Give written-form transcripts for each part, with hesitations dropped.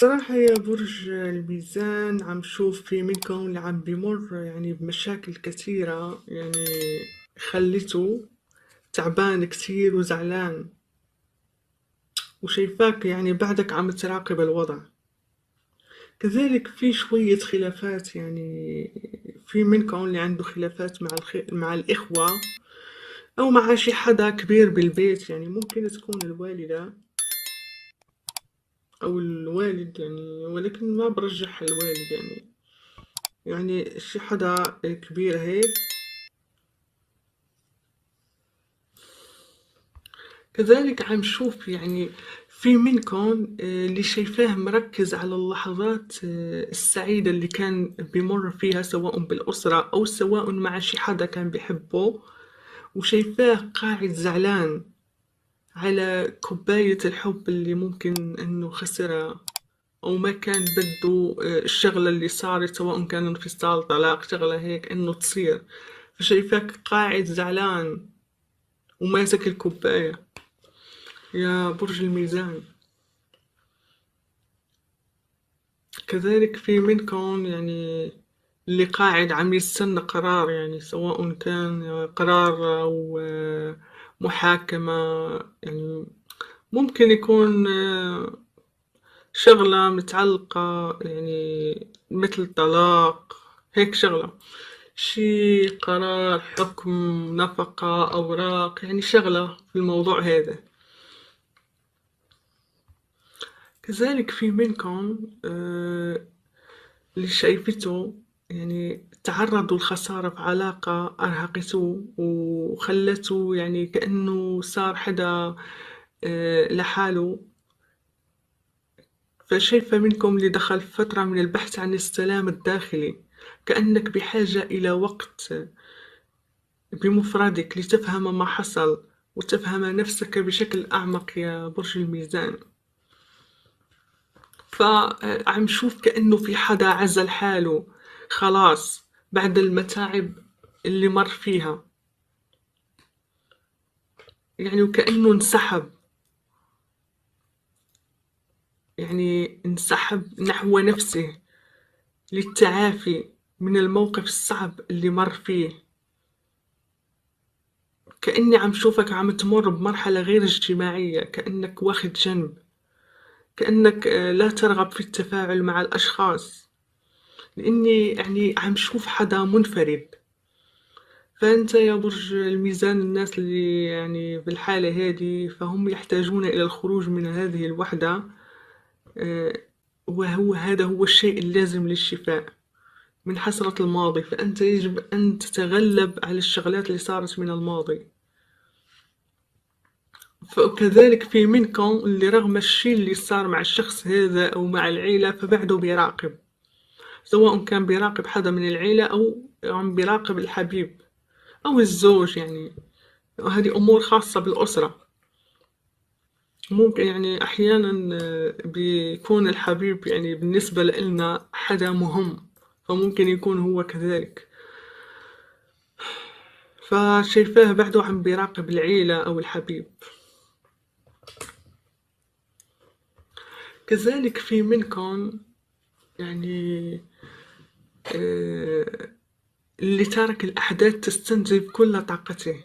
صراحة يا برج الميزان عم شوف في منكم اللي عم بمر يعني بمشاكل كثيرة يعني خلته تعبان كتير وزعلان، وشايفاك يعني بعدك عم تراقب الوضع. كذلك في شوية خلافات، يعني في منكم اللي عنده خلافات مع الإخوة أو مع شي حدا كبير بالبيت، يعني ممكن تكون الوالدة أو الوالد، يعني ولكن ما برجح الوالد، يعني شي حدا كبير هيك. كذلك عم شوف يعني في منكم اللي شايفاه مركز على اللحظات السعيدة اللي كان بمر فيها، سواء بالأسرة أو سواء مع شي حدا كان بحبه، وشايفاه قاعد زعلان على كوباية الحب اللي ممكن إنه خسرها، أو ما كان بده الشغلة اللي صارت، سواء كان انفصال، طلاق، شغلة هيك إنه تصير. فشايفاك قاعد زعلان وماسك الكوباية يا برج الميزان. كذلك في منكم يعني اللي قاعد عم يستنى قرار، يعني سواء كان قرار أو محاكمة، يعني ممكن يكون شغلة متعلقة، يعني مثل طلاق، هيك شغلة، شي قرار حكم، نفقة، أوراق، يعني شغلة في الموضوع هذا. كذلك في منكم اللي شايفته يعني تعرضوا لخسارة في علاقة أرهقته وخلته يعني كأنه صار حدا لحاله. فشايفة منكم اللي دخل في فترة من البحث عن السلام الداخلي، كأنك بحاجة إلى وقت بمفردك لتفهم ما حصل وتفهم نفسك بشكل أعمق يا برج الميزان. فعم شوف كأنه في حدا عزل حاله خلاص بعد المتاعب اللي مر فيها، يعني وكأنه انسحب، يعني انسحب نحو نفسه للتعافي من الموقف الصعب اللي مر فيه. كأني عم شوفك عم تمر بمرحلة غير اجتماعية، كأنك واخد جنب، كأنك لا ترغب في التفاعل مع الأشخاص، لأني يعني عم شوف حدا منفرد. فأنت يا برج الميزان، الناس اللي يعني بالحالة هذه فهم يحتاجون إلى الخروج من هذه الوحدة، آه، وهو هذا هو الشيء اللازم للشفاء من حسرة الماضي. فأنت يجب أن تتغلب على الشغلات اللي صارت من الماضي. فكذلك في منكم اللي رغم الشيء اللي صار مع الشخص هذا أو مع العيلة فبعده بيراقب، سواء كان بيراقب حدا من العيلة أو عم بيراقب الحبيب أو الزوج، يعني هذه أمور خاصة بالأسرة. ممكن يعني أحيانا بيكون الحبيب يعني بالنسبة لنا حدا مهم، فممكن يكون هو كذلك. فشايفاه بعده عم بيراقب العيلة أو الحبيب. كذلك في منكم يعني آه، اللي ترك الأحداث تستنزف كل طاقته،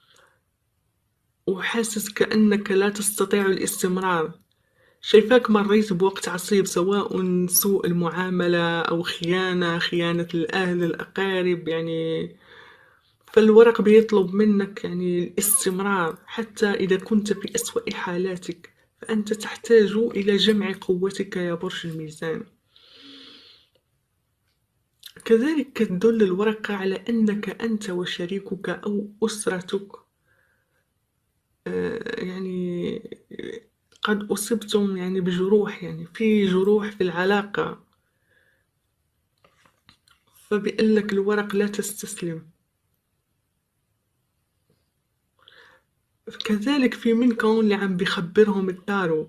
وحاسس كأنك لا تستطيع الاستمرار. شايفاك مريت بوقت عصيب، سواء سوء المعاملة أو خيانة الأهل الأقارب، يعني فالورق بيطلب منك يعني الاستمرار حتى إذا كنت في أسوأ حالاتك، فأنت تحتاج إلى جمع قوتك يا برج الميزان. كذلك تدل الورقة على أنك أنت وشريكك أو أسرتك يعني قد أصبتم يعني بجروح، يعني في جروح في العلاقة، فبيقول لك الورق لا تستسلم. كذلك في منكم اللي عم بيخبرهم التارو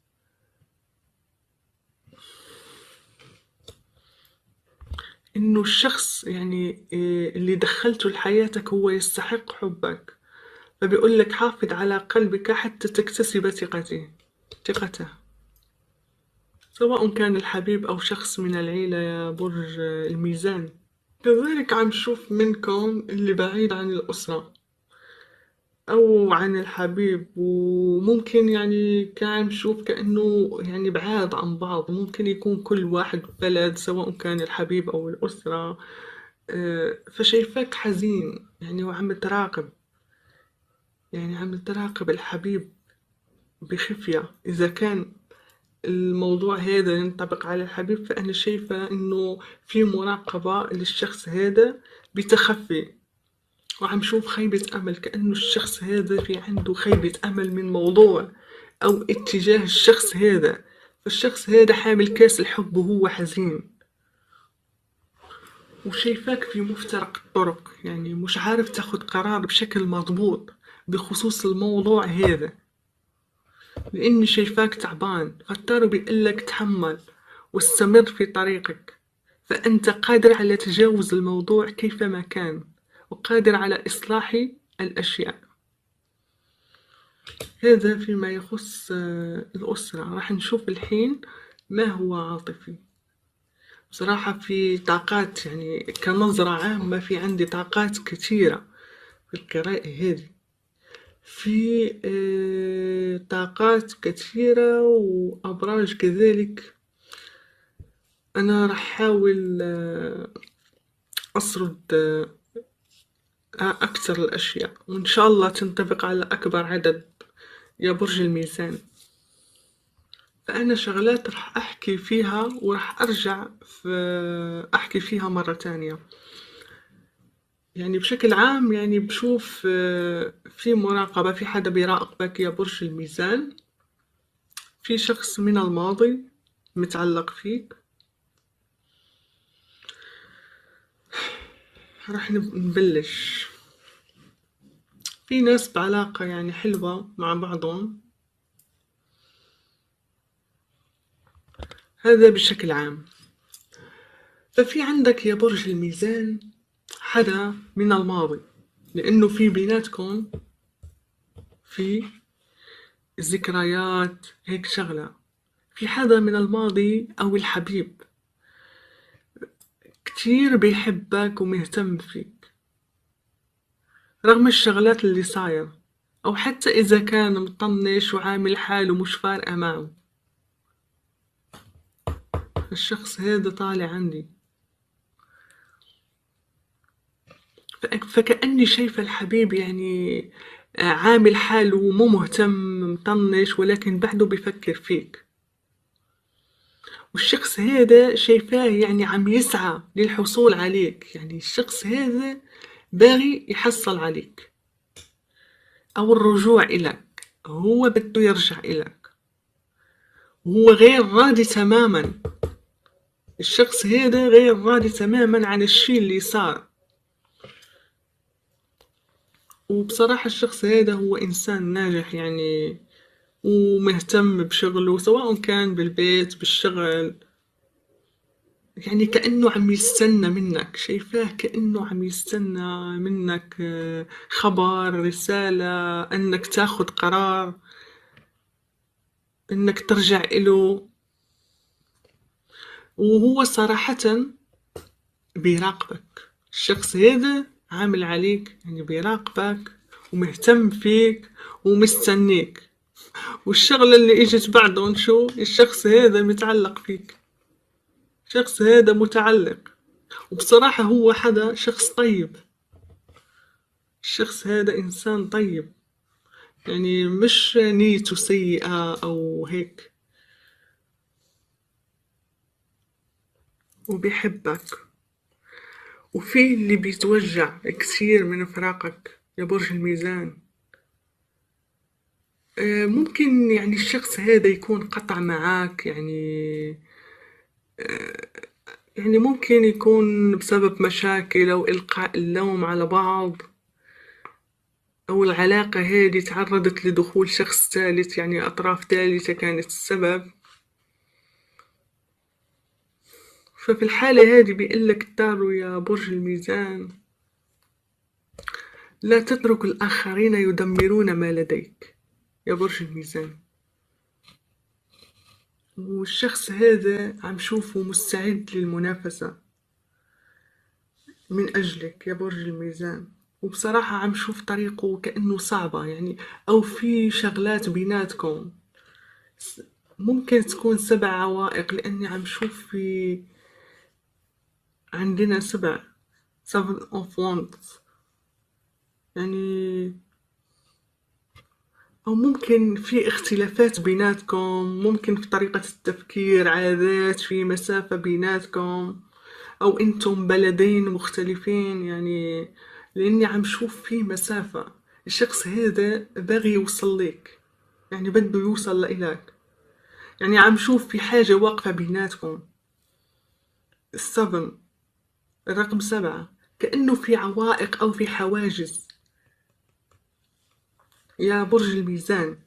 إنه الشخص يعني اللي دخلته لحياتك هو يستحق حبك، فبيقول لك حافظ على قلبك حتى تكتسب ثقته. سواء كان الحبيب أو شخص من العيلة يا برج الميزان. كذلك عم شوف منكم اللي بعيد عن الأسرة أو عن الحبيب، وممكن يعني كان نشوف كأنه يعني بعاد عن بعض، ممكن يكون كل واحد بلد سواء كان الحبيب أو الأسرة. فشايفاك حزين يعني، وعم تراقب، يعني عم تراقب الحبيب بخفية. إذا كان الموضوع هذا ينطبق على الحبيب، فأنا شايفة إنه في مراقبة للشخص هذا بتخفي، وعم شوف خيبة أمل، كأنه الشخص هذا في عنده خيبة أمل من موضوع أو اتجاه الشخص هذا، فالشخص هذا حامل كاس الحب وهو حزين، وشايفاك في مفترق الطرق، يعني مش عارف تاخد قرار بشكل مضبوط بخصوص الموضوع هذا، لأني شايفاك تعبان. فالتارو بيقلك تحمل واستمر في طريقك، فأنت قادر على تجاوز الموضوع كيفما كان، وقادر على إصلاح الأشياء. هذا فيما يخص الأسرة. راح نشوف الحين ما هو عاطفي. بصراحة في طاقات، يعني كنظرة عامة في عندي طاقات كثيرة في القراءة هذه، في طاقات كثيرة وأبراج كذلك. أنا راح أحاول أسرد أكثر الأشياء، وإن شاء الله تنطبق على أكبر عدد يا برج الميزان. فأنا شغلات راح أحكي فيها وراح أرجع أحكي فيها مرة تانية. يعني بشكل عام يعني بشوف في مراقبة، في حدا بيراقبك يا برج الميزان، في شخص من الماضي متعلق فيك. راح نبلش. في ناس بعلاقة يعني حلوة مع بعضهم، هذا بشكل عام. ففي عندك يا برج الميزان حدا من الماضي، لأنه في بيناتكم في ذكريات هيك شغلة. في حدا من الماضي أو الحبيب كتير بيحبك ومهتم فيك رغم الشغلات اللي صاير، أو حتى إذا كان مطنش وعامل حاله مش فارقة معه. الشخص هذا طالع عندي، فكأني شايفة الحبيب يعني عامل حاله مو مهتم، مطنش، ولكن بعده بيفكر فيك. والشخص هذا شايفاه يعني عم يسعى للحصول عليك، يعني الشخص هذا باغي يحصل عليك أو الرجوع إليك، هو بده يرجع إليك، وهو غير راضي تماما. الشخص هذا غير راضي تماما عن الشي اللي صار. وبصراحة الشخص هذا هو إنسان ناجح يعني، ومهتم بشغله سواء كان بالبيت بالشغل، يعني كأنه عم يستنى منك، شايفاه كأنه عم يستنى منك خبر، رسالة، أنك تاخد قرار، أنك ترجع إله. وهو صراحة بيراقبك، الشخص هذا عامل عليك، يعني بيراقبك ومهتم فيك ومستنيك. والشغلة اللي اجت بعدهم شو؟ الشخص هذا متعلق فيك، الشخص هذا متعلق. وبصراحة هو حدا شخص طيب، الشخص هذا إنسان طيب، يعني مش نيته سيئة أو هيك، وبيحبك. وفي اللي بيتوجع كثير من فراقك يا برج الميزان. ممكن يعني الشخص هذا يكون قطع معاك، يعني ممكن يكون بسبب مشاكل أو إلقاء اللوم على بعض، أو العلاقة هذه تعرضت لدخول شخص ثالث، يعني أطراف ثالثة كانت السبب. ففي الحالة هذه بيقلك التارو يا برج الميزان: لا تترك الآخرين يدمرون ما لديك يا برج الميزان. والشخص هذا عم شوفه مستعد للمنافسة من أجلك يا برج الميزان. وبصراحة عم شوف طريقه كأنه صعبة يعني، أو في شغلات بيناتكم ممكن تكون 7 عوائق، لأني عم شوف في عندنا 7 seven of wands يعني. أو ممكن في اختلافات بيناتكم، ممكن في طريقة التفكير، عادات، في مسافة بيناتكم، أو أنتم بلدين مختلفين يعني. لأني عم شوف في مسافة، الشخص هذا باغي يوصل لك يعني، بده يوصل لإلك يعني. عم شوف في حاجة واقفة بيناتكم. السبن، الرقم 7، كأنه في عوائق أو في حواجز يا برج الميزان.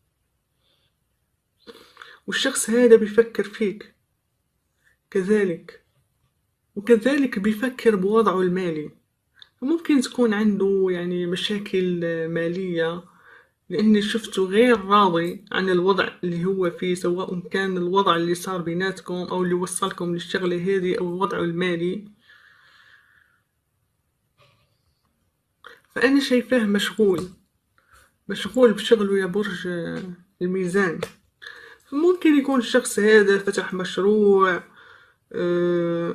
والشخص هذا بيفكر فيك كذلك، وكذلك بيفكر بوضعه المالي. ممكن تكون عنده يعني مشاكل مالية، لأني شفته غير راضي عن الوضع اللي هو فيه، سواء كان الوضع اللي صار بيناتكم أو اللي وصلكم للشغلة هذه أو وضعه المالي. فأنا شايفاه مشغول، مشغول بشغله يا برج الميزان. ممكن يكون الشخص هذا فتح مشروع، آه،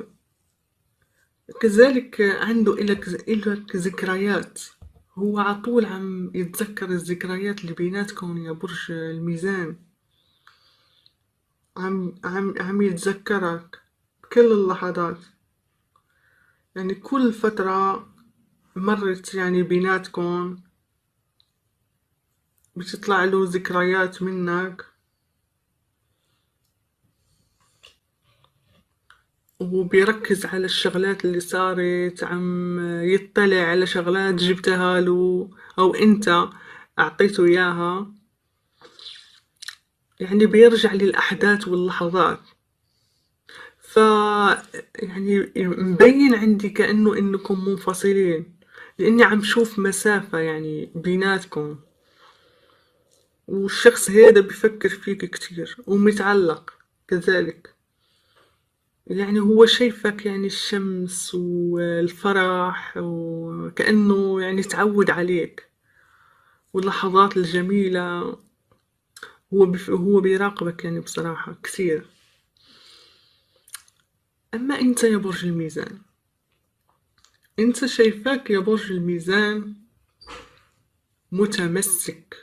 كذلك عنده إلك ذكريات. هو عطول عم يتذكر الذكريات اللي بيناتكم يا برج الميزان. عم يتذكرك بكل اللحظات يعني. كل فترة مرت يعني بيناتكم بتطلع له ذكريات منك، وبيركز على الشغلات اللي صارت، عم يطلع على شغلات جبتها له أو أنت أعطيته إياها يعني. بيرجع للأحداث واللحظات. ف يعني مبين عندي كأنه إنكم منفصلين، لأني عم شوف مسافة يعني بيناتكم. والشخص هذا بيفكر فيك كتير ومتعلق كذلك يعني. هو شايفك يعني الشمس والفرح، وكأنه يعني تعود عليك واللحظات الجميلة. هو بيراقبك يعني بصراحة كثير. أما أنت يا برج الميزان، أنت شايفاك يا برج الميزان متمسك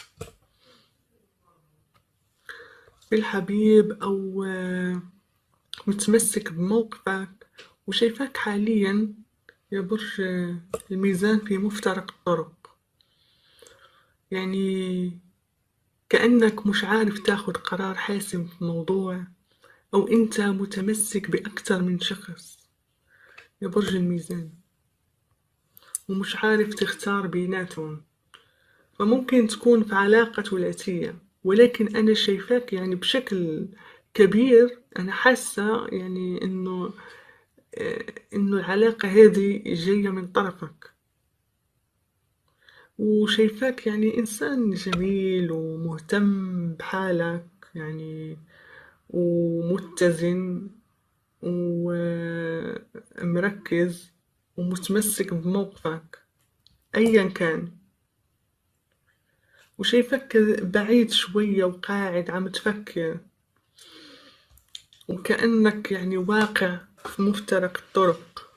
بالحبيب، أو متمسك بموقفك. وشايفاك حاليا يا برج الميزان في مفترق الطرق يعني. كأنك مش عارف تاخد قرار حاسم في موضوع، أو أنت متمسك بأكتر من شخص يا برج الميزان، ومش عارف تختار بيناتهم. فممكن تكون في علاقة ثلاثية، ولكن أنا شايفاك يعني بشكل كبير. أنا حاسة يعني إنه العلاقة هذه جاية من طرفك. وشايفاك يعني إنسان جميل ومهتم بحالك يعني، ومتزن ومركز ومتمسك بموقفك أيا كان. وشايفك بعيد شوية وقاعد عم تفكر، وكأنك يعني واقع في مفترق الطرق.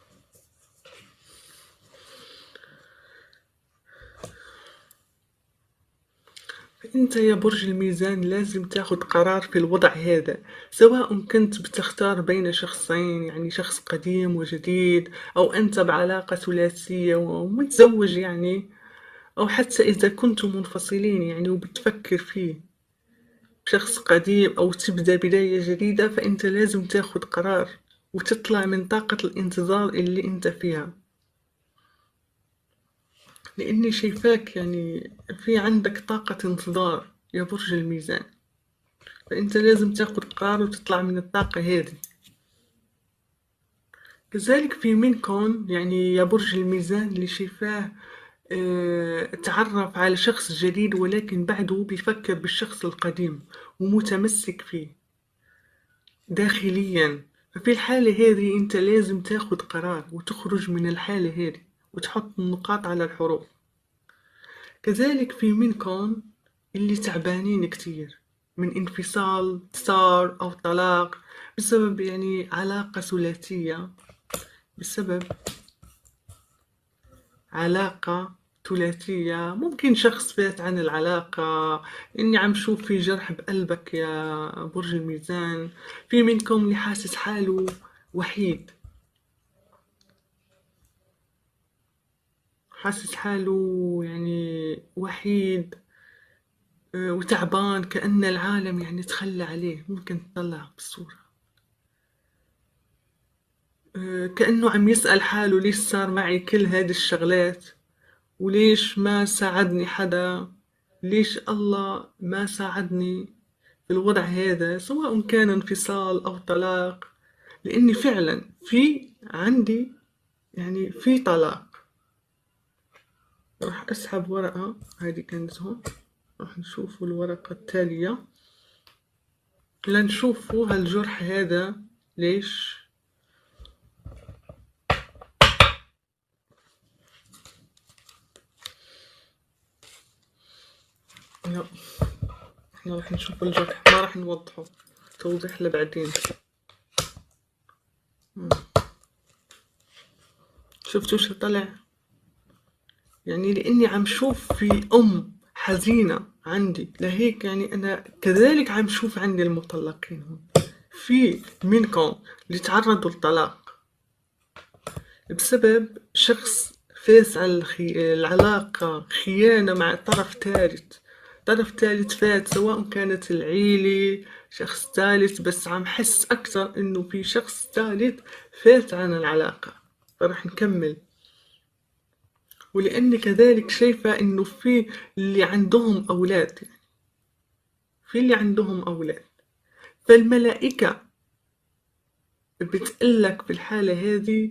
أنت يا برج الميزان لازم تاخد قرار في الوضع هذا، سواء كنت بتختار بين شخصين يعني شخص قديم وجديد، أو أنت بعلاقة ثلاثية ومتزوج يعني، أو حتى إذا كنتم منفصلين يعني وبتفكر فيه شخص قديم أو تبدأ بداية جديدة. فأنت لازم تاخد قرار وتطلع من طاقة الانتظار اللي أنت فيها. لأني شايفاك يعني في عندك طاقة انتظار يا برج الميزان. فأنت لازم تاخد قرار وتطلع من الطاقة هذه. كذلك في منكم يعني يا برج الميزان اللي شايفاه تعرف على شخص جديد، ولكن بعده بيفكر بالشخص القديم ومتمسك فيه. داخليا. ففي الحالة هذه انت لازم تاخد قرار وتخرج من الحالة هذه وتحط النقاط على الحروف. كذلك في منكم اللي تعبانين كتير من انفصال صار أو طلاق بسبب يعني علاقة ثلاثية، بسبب علاقة ثلاثية. ممكن شخص فات عن العلاقة، إني عم شوف في جرح بقلبك يا برج الميزان. في منكم اللي حاسس حاله وحيد، حاسس حاله يعني وحيد وتعبان، كأن العالم يعني تخلى عليه. ممكن تطلع بالصورة كأنه عم يسأل حاله ليش صار معي كل هذه الشغلات، وليش ما ساعدني حدا، ليش الله ما ساعدني في الوضع هذا، سواء كان انفصال أو طلاق. لأني فعلا في عندي يعني في طلاق. راح أسحب ورقة، هذه كانت هون، راح نشوف الورقة التالية لنشوفوا هالجرح هذا ليش. لا، احنا راح نشوف الجرح، ما راح نوضحه، توضيح لبعدين. شفتوا شو طلع؟ يعني لاني عم شوف في حزينة عندي، لهيك يعني انا كذلك عم شوف عندي المطلقين هون. في منكم اللي تعرضوا للطلاق بسبب شخص فاز على العلاقة، خيانة مع طرف ثالث. طرف ثالث فات، سواء كانت العيلة شخص ثالث، بس عم حس أكثر إنه في شخص ثالث فات عن العلاقة. فرح نكمل. ولأني كذلك شايفة إنه في اللي عندهم أولاد، يعني في اللي عندهم أولاد، فالملائكة بتقلك في الحالة هذه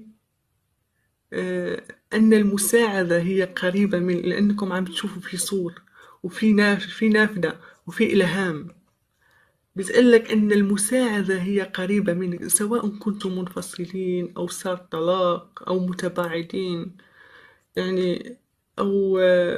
أن المساعدة هي قريبة من، لأنكم عم تشوفوا في صور وفي في نافذة وفي إلهام. بتقلك أن المساعدة هي قريبة منك، سواء كنتم منفصلين أو صار طلاق أو متباعدين يعني، أو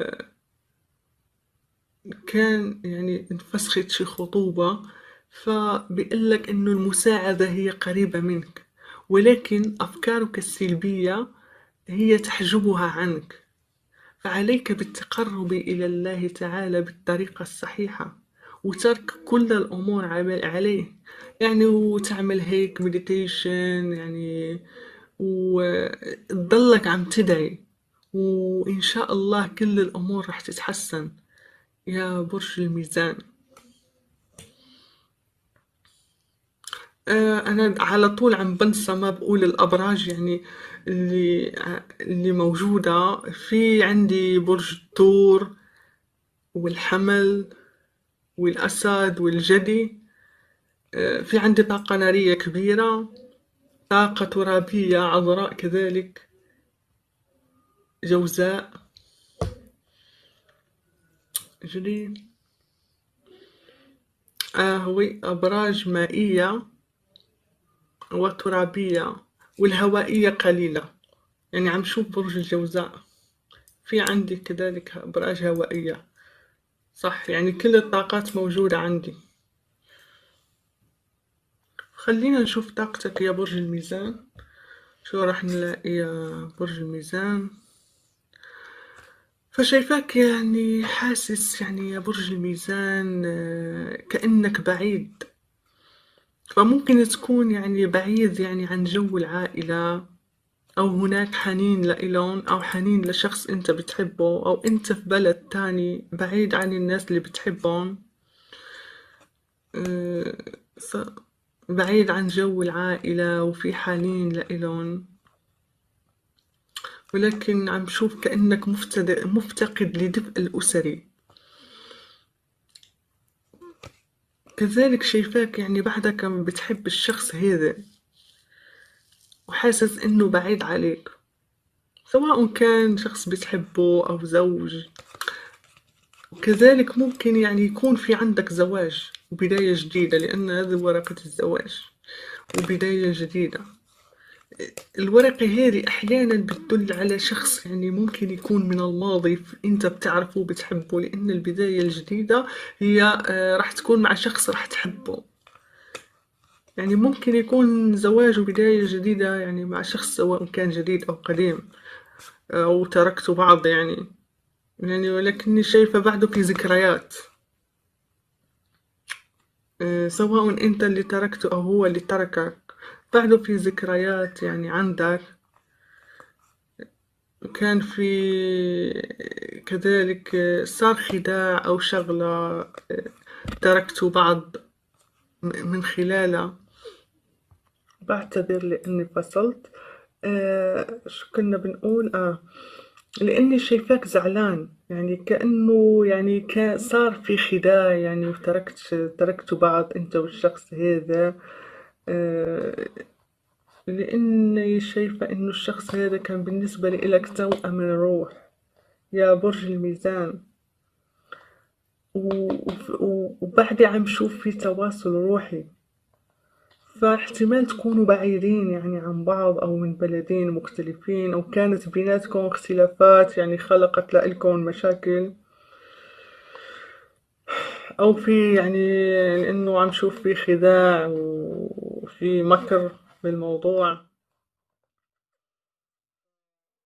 كان يعني انفسخت شي خطوبة. فبيقلك إنه المساعدة هي قريبة منك، ولكن أفكارك السلبية هي تحجبها عنك. فعليك بالتقرب إلى الله تعالى بالطريقة الصحيحة، وترك كل الأمور عليه، يعني وتعمل هيك مديتيشن يعني، وتضلك عم تدعي، وإن شاء الله كل الأمور رح تتحسن يا برج الميزان. أنا على طول عم بنسى ما بقول الأبراج يعني اللي موجودة. في عندي برج الثور والحمل والأسد والجدي. في عندي طاقة نارية كبيرة، طاقة ترابية عذراء كذلك، جوزاء، جدي. هو أبراج مائية وترابية، والهوائية قليلة. يعني عم شوف برج الجوزاء، في عندي كذلك أبراج هوائية. صح، يعني كل الطاقات موجودة عندي. خلينا نشوف طاقتك يا برج الميزان. شو راح نلاقي يا برج الميزان؟ فشايفاك يعني حاسس يعني يا برج الميزان كأنك بعيد. فممكن تكون يعني بعيد يعني عن جو العائلة، أو هناك حنين لإلهم، أو حنين لشخص أنت بتحبه، أو أنت في بلد تاني بعيد عن الناس اللي بتحبهم. آه، بعيد عن جو العائلة وفي حنين لإلهم، ولكن عم شوف كأنك مفتقد لدفء الأسري. كذلك شايفاك يعني بعدك بتحب الشخص هذا، وحاسس إنه بعيد عليك، سواء كان شخص بتحبه أو زوج. وكذلك ممكن يعني يكون في عندك زواج وبداية جديدة، لأن هذه ورقة الزواج وبداية جديدة. الورقة هذه أحيانا بتدل على شخص يعني ممكن يكون من الماضي أنت بتعرفه وبتحبه، لأن البداية الجديدة هي راح تكون مع شخص راح تحبه. يعني ممكن يكون زواج وبداية جديدة يعني مع شخص سواء كان جديد أو قديم أو تركتوا بعض يعني ولكني شايفة بعده في ذكريات، سواء أنت اللي تركته أو هو اللي تركك، بعده في ذكريات يعني عندك. وكان في كذلك صار خداع أو شغلة تركتوا بعض من خلالها. بعتذر لأني فصلت. شو كنا بنقول لأني شايفاك زعلان، يعني كأنه يعني صار في خداع يعني تركتوا بعض أنت والشخص هذا. آه لأني شايفة إنه الشخص هذا كان بالنسبة لي إلك توأم الروح يا برج الميزان. وبعدي عم شوف في تواصل روحي، فاحتمال تكونوا بعيدين يعني عن بعض أو من بلدين مختلفين أو كانت بيناتكم اختلافات يعني خلقت لكم مشاكل، أو في يعني لأنه عم شوف في خداع وفي مكر بالموضوع.